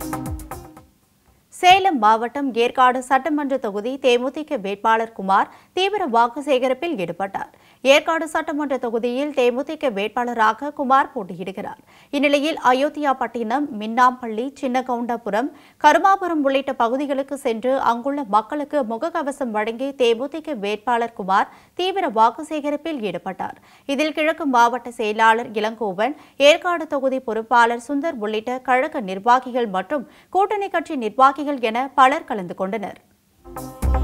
சேலம் மாவட்டம் ஏற்காடு சட்டமன்ற தொகுதி தேமுதிக வேட்பாளர் குமார் தீவிர வாக்கு சேகரிப்பில் ஈடுபட்டார். ஏற்காடு சட்டமன்ற தொகுதியில் தேமுதிக வேட்பாளராக குமார் போட்டியிடுகிறார். இந்நிலையில் அயோத்தியாபட்டினம், மின்னாம்பள்ளி, சின்னகவுண்டபுரம், கருமாபுரம் உள்ளிட்ட பகுதிகளுக்கு சென்று அங்குள்ள மக்களுக்கு முகக்கவசம் வழங்கி தேமுதிக வேட்பாளர் குமார் தீவிர வாக்கு சேகரிப்பில் ஈடுபட்டார். இதில் கிழக்கு மாவட்ட செயலாளர் இளங்கோவன், ஏற்காடு தொகுதி பொறுப்பாளர் சுந்தர் உள்ளிட்ட கழக நிர்வாகிகள் மற்றும் கூட்டணி கட்சி நிர்வாகிகள் என பலர் கலந்து கொண்டனர்.